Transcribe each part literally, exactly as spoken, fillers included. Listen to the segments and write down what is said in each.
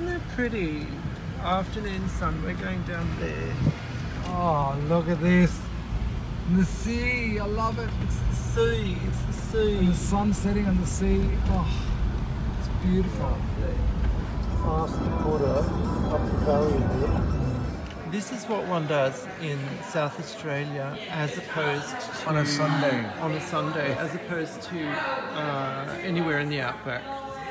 Isn't that pretty? Afternoon sun, we're going down there. Oh, look at this. The sea, I love it. It's the sea, it's the sea. And the sun setting on the sea. Oh, it's beautiful. Past the quarter up the valley here. This is what one does in South Australia as opposed to... On a Sunday. On a Sunday, as opposed to uh, anywhere in the outback.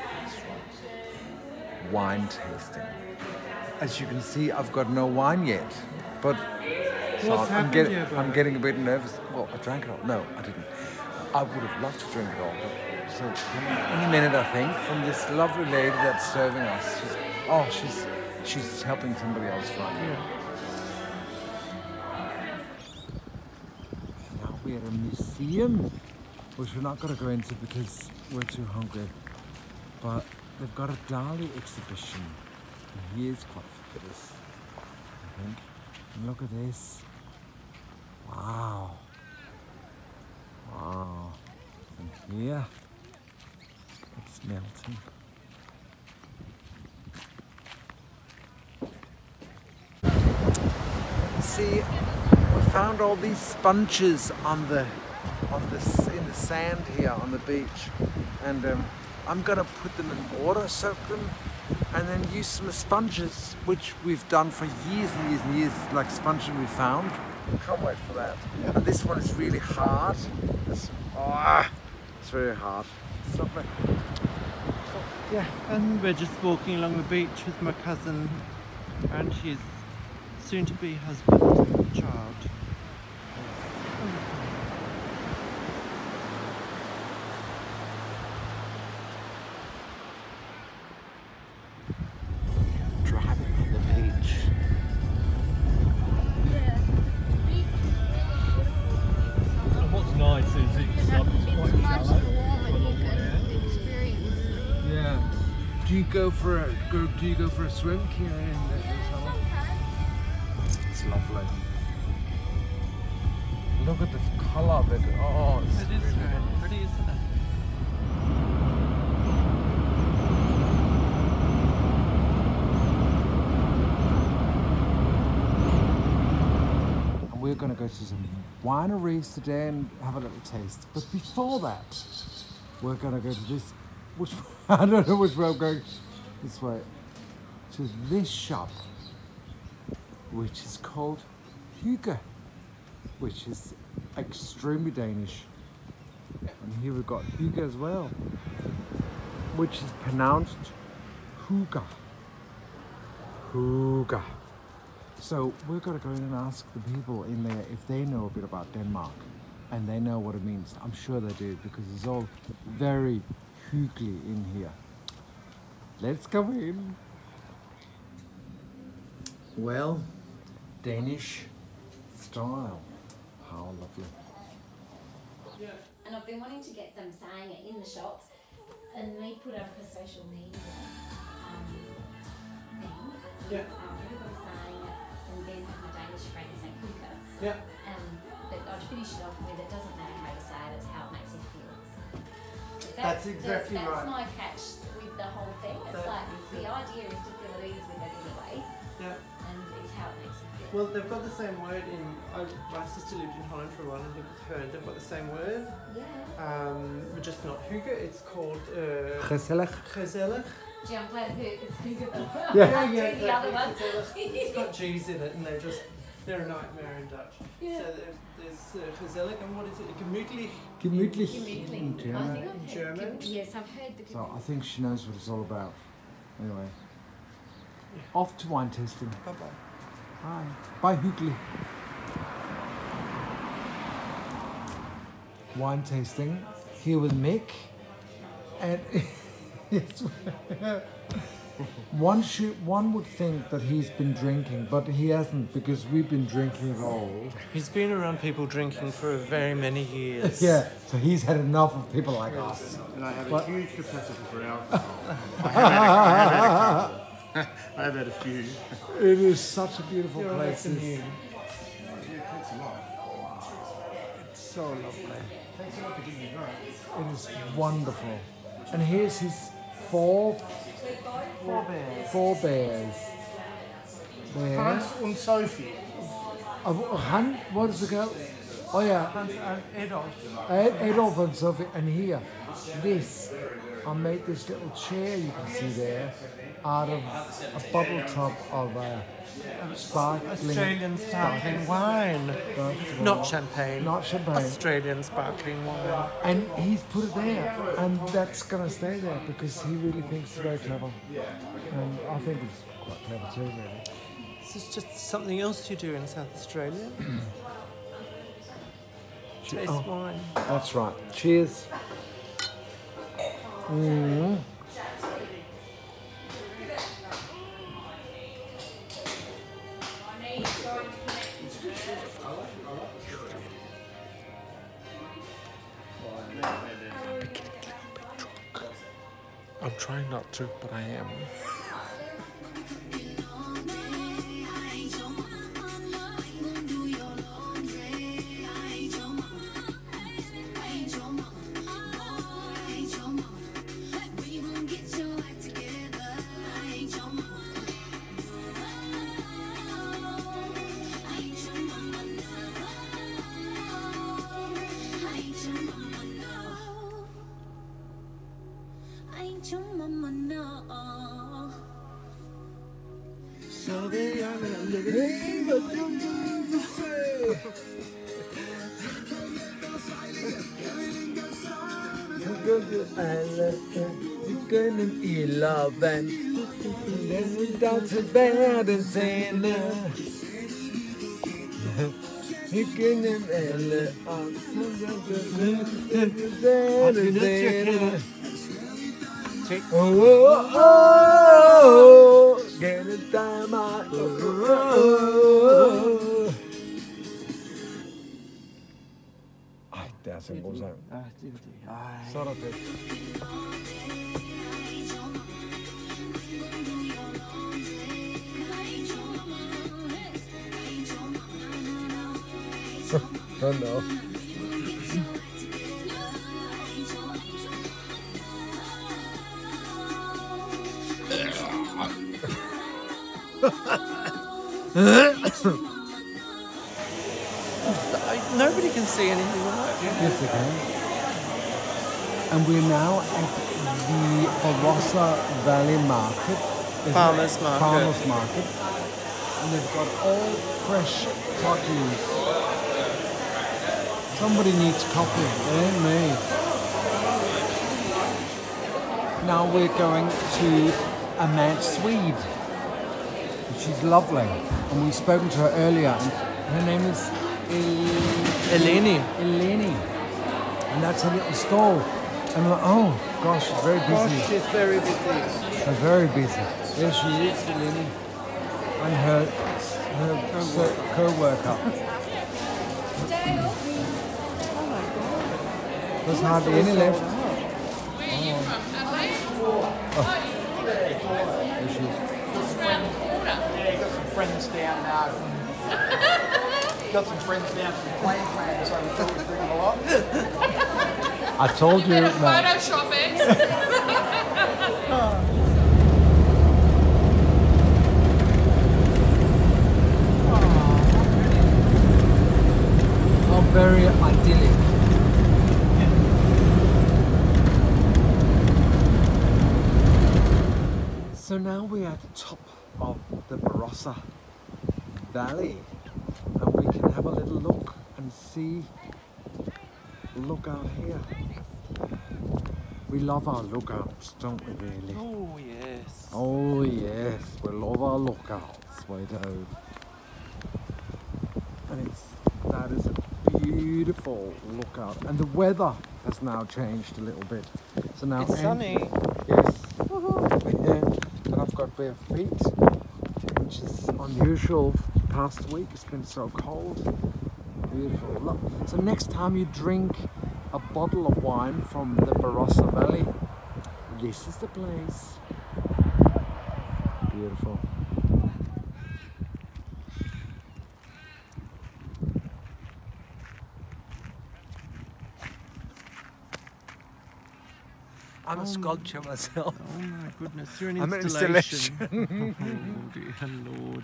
Wine tasting. As you can see, I've got no wine yet, but so What's I'm, happened get, here, I'm getting a bit nervous. Well, I drank it all. No, I didn't. I would have loved to drink it all. But so any minute, I think, from this lovely lady that's serving us. She's, oh, she's she's helping somebody else right Yeah. Now we're at a museum, which we're not going to go into because we're too hungry. But they've got a Dali exhibition. And he is quite fabulous, I think. And look at this. Wow. Wow. And here, it's melting. See, we found all these sponges on the, on the in the sand here on the beach, and um, I'm gonna put them in water, soak them, and then use some sponges, which we've done for years and years and years, like sponges we found. Can't wait for that. Yeah. And this one is really hard. It's, oh, it's very hard. It's lovely. Yeah, and we're just walking along the beach with my cousin and his soon-to-be husband and child. Driving on the beach. And what's nice is it's, um, it's quite shallow. Yeah. Do you go for a go? Do you go for a swim, Kira, in the summer? It's lovely. Look at the colour of it. Oh, it's It is very pretty, isn't it? And we're going to go to some wineries today and have a little taste. But before that, we're going to go to this. Which I don't know which way I'm going. This way to this shop, which is called Hygge, which is extremely Danish. And here we've got Hygge as well, which is pronounced Hygge. Hygge. So we're going to go in and ask the people in there if they know a bit about Denmark, and they know what it means. I'm sure they do, because it's all very hyggelig in here. Let's go in. Well, Danish style. How lovely. And I've been wanting to get them saying it in the shops, and they put up a social media um, thing. Yeah. Um, everybody's saying it, and then my Danish friend saying hooker. Yeah. Um, but I'd finish it off with, it doesn't matter how you say it, it's how it makes you feel. That's exactly that's, right. That's my catch with the whole thing. It's That like, is the it. idea is to feel at ease with it anyway, Yeah. and it's how it makes you feel. Well, they've got the same word in. I, my sister lived in Holland for a while and lived with her, and they've got the same word. Yeah. Um, but just not hygge. It's called uh, Gezellig. gezellig. Gee, I'm glad who is hooker. Yeah, Do yeah, the other exactly, one. gezellig. It's got G's in it, and they're just they're a nightmare in Dutch. Yeah. So there, there's uh, gezellig, and what is it? Gemütlich. Gemütlich Gemütlich. in I German. think I've heard German? Gem- yes, I've heard the So I think she knows what it's all about. Anyway, off to wine tasting. Bye bye. Bye. Bye, Hygge. Wine tasting here with Mick, and it's one should one would think that he's been drinking, but he hasn't, because we've been drinking it all. He's been around people drinking for very many years. Yeah, so he's had enough of people like us. And I have What? a huge capacity for alcohol. I have had a, I have had a couple. I have had a few. It is such a beautiful You're place. like It's, new. Thanks a lot. it's so lovely. Thanks a lot for giving me that. It is wonderful. And here's his four, Four bears. four bears. There. Hans und Sophie. Uh, Han, what is the girl? Oh yeah, Hans and Adolf. Ed, Adolf and Sophie. And here, this, I made this little chair you can see there out of a bottle top of uh, sparkling Australian sparkling wine. sparkling Not wine. champagne. Not champagne. Australian sparkling wine. And he's put it there, and that's gonna stay there because he really thinks it's very clever. And I think it's quite clever too, really. This is just something else you do in South Australia. Taste Oh. wine. That's right. Cheers. Mm. I'm trying not to, but I am. Gönlüm illa ben Dans världen scener Gönlüm eller Oh, oh, oh, get it down my oh, oh. Ej, det er sådan en god sang. Ah, det er det. Ej. Så er der fedt. Oh no. I, nobody can see anything right. Yes, they can. And we're now at the Barossa Valley Market. Isn't Farmers it? market. Farmers Market. And they've got all fresh produce. Somebody needs coffee. It ain't me. Now we're going to a mad Swede. She's lovely. And we've spoken to her earlier. And her name is El- Eleni. Eleni. And that's her little stall. And we're like, oh gosh, she's very busy. Gosh, she's very busy. She's very busy. There she is, Eleni. And her, her co- co-worker. There's hardly any left. Oh. There she is. Got some friends down. Uh, got some friends down from Queensland, so we thought we'd bring them along. I told you. Bit of No. Photoshop it. Oh, very idyllic. So now we're at the top of the Barossa Valley, and we can have a little look and see. Look out here. We love our lookouts, don't we, really? Oh, yes. Oh yes, we love our lookouts, we do. And it's that is a beautiful lookout, and the weather has now changed a little bit. So now It's en- sunny. Yes. And I've got bare feet, which is unusual. Past week it's been so cold. Beautiful. Look. So next time you drink a bottle of wine from the Barossa Valley, this is the place. Beautiful. I'm a Oh, sculpture myself. Oh my goodness, you're an I'm an installation. installation. Oh dear Lord.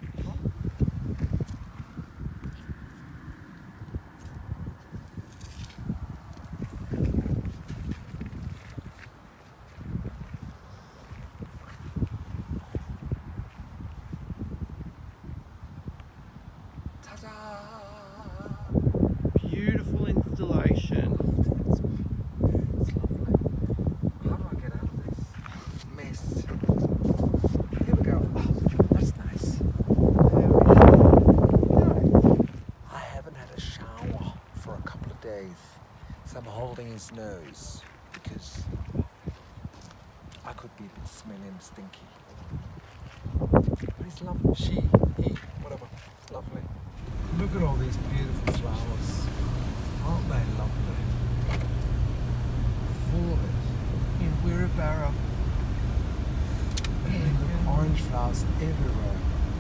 Beautiful installation. It's lovely. How do I get out of this mess? Here we go. Oh, that's nice. I haven't had a shower for a couple of days, so I'm holding his nose because I could be a bit smelly and stinky. But it's lovely. She, he, whatever. It's lovely. Look at all these beautiful flowers. Aren't they lovely? Full of it. In Wirrabara. Look, orange flowers everywhere.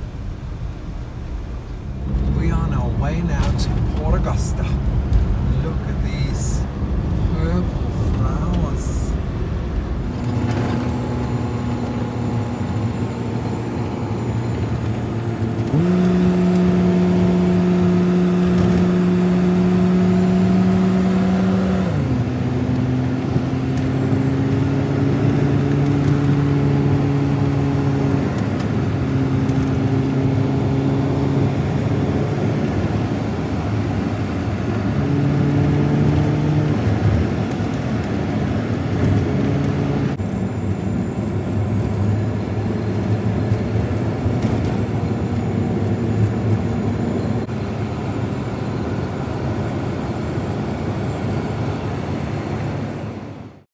We are on our way now to Port Augusta. Look at these purple flowers.